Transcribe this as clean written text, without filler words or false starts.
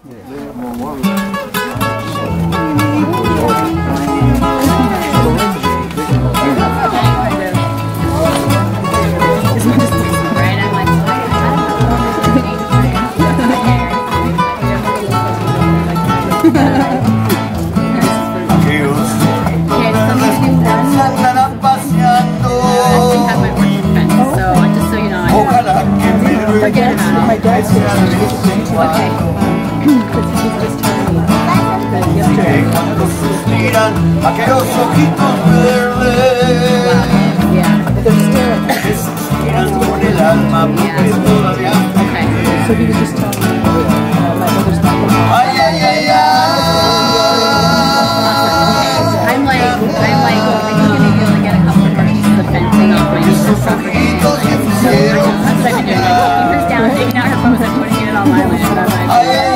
My dad's okay. Aquellos ojitos verdes que suspiran por el alma porque todavía So he was just telling me my mother's not going to ay, ay, ay, ay. I'm like, I think I'm gonna be able to get a couple of pieces of fencing off my neighbor's property. So that's what I've been doing. Like, keeping her down, taking out her phones and putting it on my land.